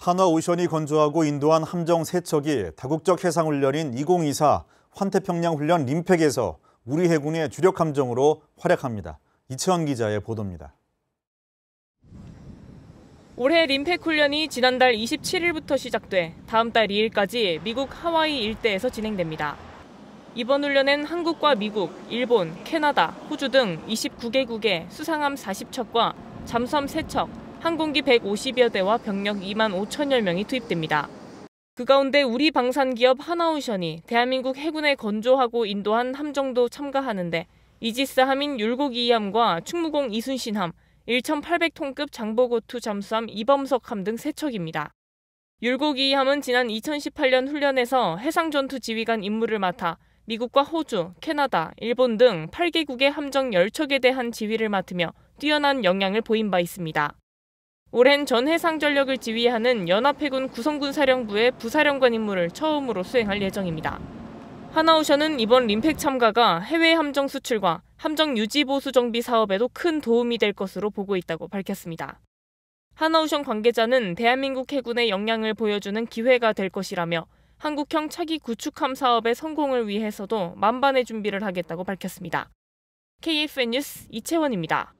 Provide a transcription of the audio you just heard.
한화오션이 건조하고 인도한 함정 3척이 다국적 해상훈련인 2024 환태평양 훈련 림팩에서 우리 해군의 주력 함정으로 활약합니다. 이채원 기자의 보도입니다. 올해 림팩 훈련이 지난달 27일부터 시작돼 다음 달 2일까지 미국 하와이 일대에서 진행됩니다. 이번 훈련엔 한국과 미국, 일본, 캐나다, 호주 등 29개국의 수상함 40척과 잠수함 3척, 항공기 150여 대와 병력 2만 5천여 명이 투입됩니다. 그 가운데 우리 방산기업 하나오션이 대한민국 해군에 건조하고 인도한 함정도 참가하는데 이지스 함인 율곡 2함과 충무공 이순신함, 1,800톤급 장보고2 잠수함 이범석함 등 3척입니다. 율곡 2함은 지난 2018년 훈련에서 해상전투 지휘관 임무를 맡아 미국과 호주, 캐나다, 일본 등 8개국의 함정 10척에 대한 지휘를 맡으며 뛰어난 역량을 보인 바 있습니다. 올해는 전해상전력을 지휘하는 연합해군 구성군 사령부의 부사령관 임무를 처음으로 수행할 예정입니다. 하나오션은 이번 림팩 참가가 해외 함정 수출과 함정 유지 보수 정비 사업에도 큰 도움이 될 것으로 보고 있다고 밝혔습니다. 하나오션 관계자는 대한민국 해군의 역량을 보여주는 기회가 될 것이라며 한국형 차기 구축함 사업의 성공을 위해서도 만반의 준비를 하겠다고 밝혔습니다. KFN 뉴스 이채원입니다.